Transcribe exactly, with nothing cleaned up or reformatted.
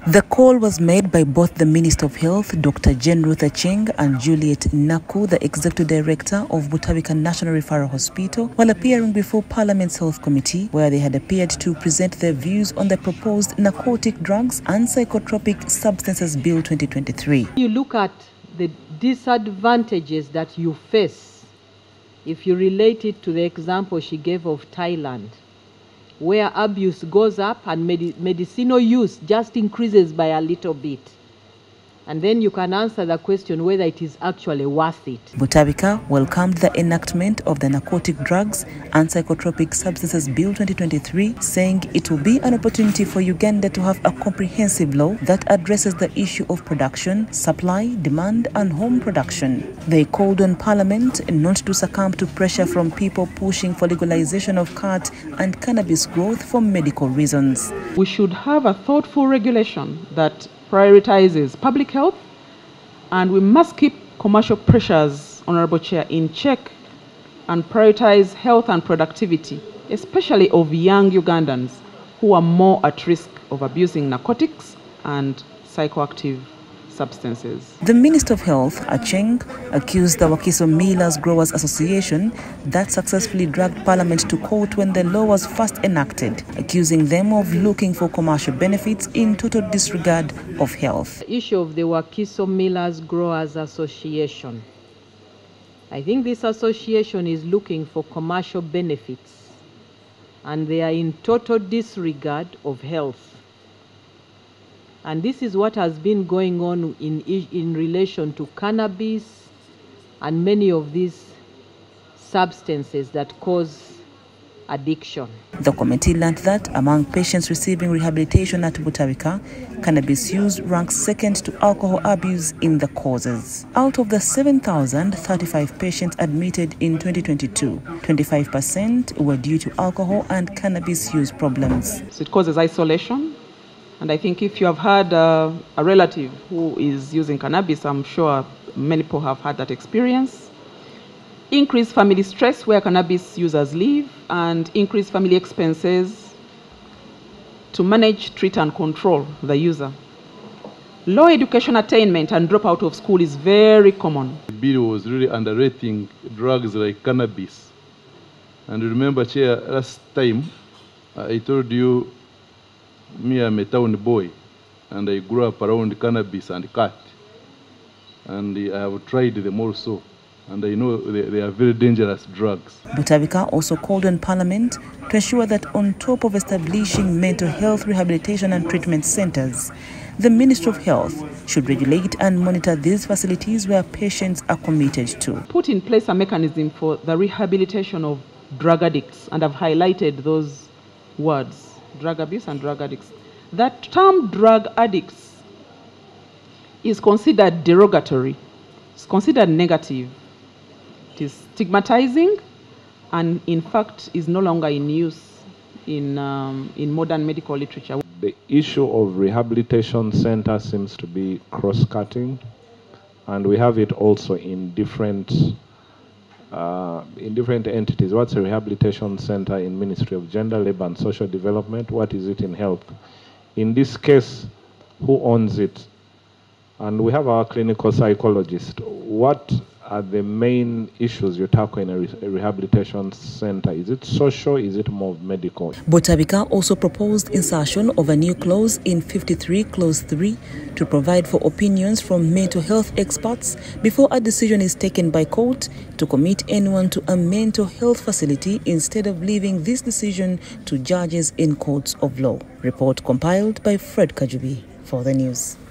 The call was made by both the Minister of Health, Doctor Jane Ruth Aceng, and Juliet Naku, the Executive Director of Butabika National Referral Hospital, while appearing before Parliament's Health Committee, where they had appeared to present their views on the proposed Narcotic Drugs and Psychotropic Substances Bill twenty twenty-three. You look at the disadvantages that you face if you relate it to the example she gave of Thailand, where abuse goes up and med medicinal use just increases by a little bit. And then you can answer the question whether it is actually worth it. Butabika welcomed the enactment of the Narcotic Drugs and Psychotropic Substances Bill twenty twenty-three, saying it will be an opportunity for Uganda to have a comprehensive law that addresses the issue of production, supply, demand and home production. They called on Parliament not to succumb to pressure from people pushing for legalization of khat and cannabis growth for medical reasons. We should have a thoughtful regulation that prioritizes public health, and we must keep commercial pressures, Honorable Chair, in check and prioritize health and productivity, especially of young Ugandans who are more at risk of abusing narcotics and psychoactive substances. The Minister of Health, Aceng, accused the Wakiso Millers Growers Association that successfully dragged Parliament to court when the law was first enacted, accusing them of looking for commercial benefits in total disregard of health. The issue of the Wakiso Millers Growers Association. I think this association is looking for commercial benefits, and they are in total disregard of health. And this is what has been going on in, in relation to cannabis and many of these substances that cause addiction. The committee learned that among patients receiving rehabilitation at Butabika, cannabis use ranks second to alcohol abuse in the causes. Out of the seven thousand thirty-five patients admitted in twenty twenty-two, twenty-five percent were due to alcohol and cannabis use problems. So it causes isolation. And I think if you have had uh, a relative who is using cannabis, I'm sure many people have had that experience. Increased family stress where cannabis users live, and increased family expenses to manage, treat and control the user. Low education attainment and drop out of school is very common. The bill was really underrating drugs like cannabis. And remember, Chair, last time uh, I told you me, I'm a town boy, and I grew up around cannabis and khat. And I have tried them also, and I know they, they are very dangerous drugs. Butabika also called on Parliament to ensure that on top of establishing mental health rehabilitation and treatment centers, the Ministry of Health should regulate and monitor these facilities where patients are committed to. Put in place a mechanism for the rehabilitation of drug addicts, and I've highlighted those words. Drug abuse and drug addicts. That term drug addicts is considered derogatory. It's considered negative. It is stigmatizing, and in fact is no longer in use in, um, in modern medical literature. The issue of rehabilitation center seems to be cross-cutting, and we have it also in different Uh, in different entities. What's a rehabilitation center in Ministry of Gender, Labor and Social Development? What is it in health? In this case, who owns it? And we have our clinical psychologist. What are the main issues you tackle in a, re a rehabilitation center? Is it social? Is it more medical? Butabika also proposed insertion of a new clause in fifty-three clause three to provide for opinions from mental health experts before a decision is taken by court to commit anyone to a mental health facility, instead of leaving this decision to judges in courts of law. Report compiled by Fred Kajubi for the news.